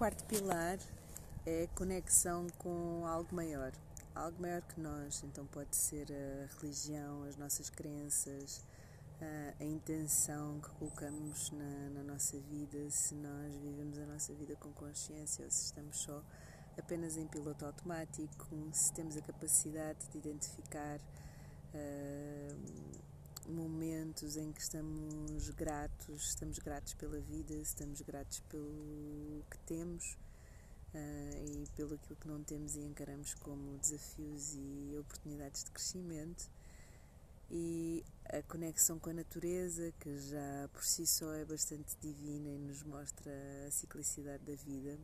quarto pilar é a conexão com algo maior que nós. Então pode ser a religião, as nossas crenças, a intenção que colocamos na nossa vida, se nós vivemos a nossa vida com consciência ou se estamos só apenas em piloto automático, se temos a capacidade de identificar momentos em que estamos gratos pela vida, estamos gratos pelo que temos e pelo aquilo que não temos e encaramos como desafios e oportunidades de crescimento. E a conexão com a natureza, que já por si só é bastante divina e nos mostra a ciclicidade da vida.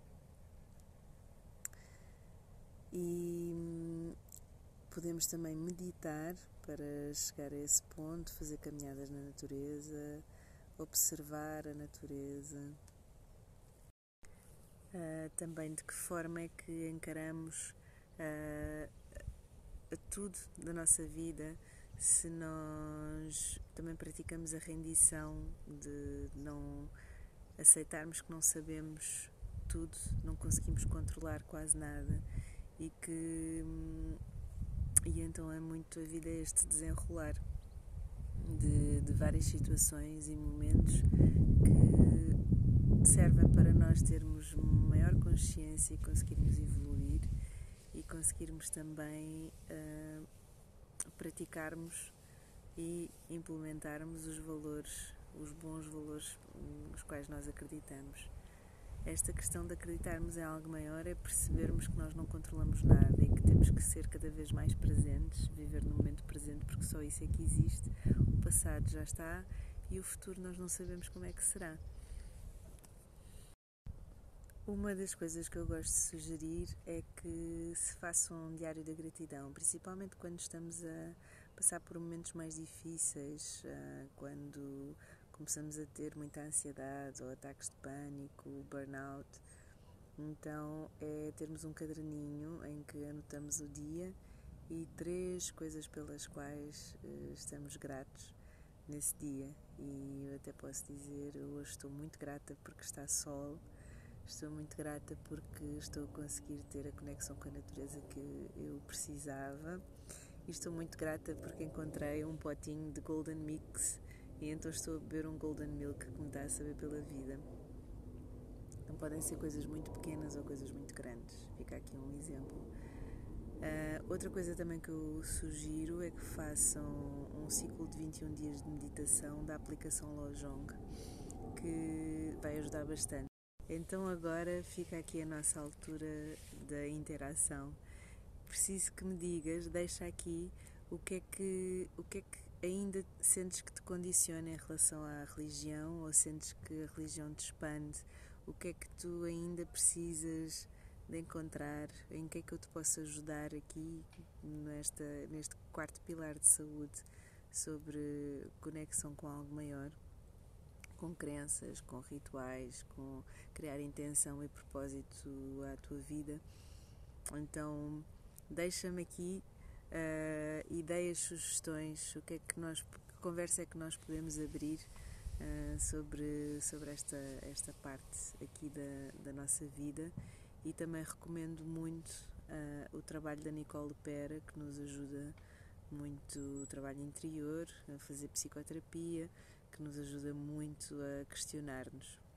E podemos também meditar para chegar a esse ponto, fazer caminhadas na natureza, observar a natureza. Também de que forma é que encaramos tudo da nossa vida, se nós também praticamos a rendição de não aceitarmos que não sabemos tudo, não conseguimos controlar quase nada e então é muito a vida este desenrolar de várias situações e momentos que servem para nós termos maior consciência e conseguirmos evoluir e conseguirmos também praticarmos e implementarmos os bons valores nos quais nós acreditamos. Esta questão de acreditarmos em algo maior é percebermos que nós não controlamos nada e que temos que ser cada vez mais presentes, viver no momento presente, porque só isso é que existe. O passado já está e o futuro nós não sabemos como é que será. Uma das coisas que eu gosto de sugerir é que se faça um diário da gratidão, principalmente quando estamos a passar por momentos mais difíceis, quando começamos a ter muita ansiedade ou ataques de pânico, burnout. Então é termos um caderninho em que anotamos o dia e 3 coisas pelas quais estamos gratos nesse dia. E eu até posso dizer, hoje estou muito grata porque está sol, estou muito grata porque estou a conseguir ter a conexão com a natureza que eu precisava e estou muito grata porque encontrei um potinho de Golden Mix e então estou a beber um Golden Milk que me está a saber pela vida. Então podem ser coisas muito pequenas ou coisas muito grandes. Fica aqui um exemplo. Outra coisa também que eu sugiro é que façam um ciclo de 21 dias de meditação da aplicação Lojong, que vai ajudar bastante. Então agora fica aqui a nossa altura da interação. Preciso que me digas, deixa aqui o que é que ainda sentes que te condiciona em relação à religião, ou sentes que a religião te expande. O que é que tu ainda precisas de encontrar, em que é que eu te posso ajudar aqui neste quarto pilar de saúde, sobre conexão com algo maior, com crenças, com rituais, com criar intenção e propósito à tua vida. Então deixa-me aqui ideias, sugestões, que conversa é que nós podemos abrir sobre esta parte aqui da nossa vida. E também recomendo muito o trabalho da Nicole Pera, que nos ajuda muito, o trabalho interior, a fazer psicoterapia, que nos ajuda muito a questionar-nos.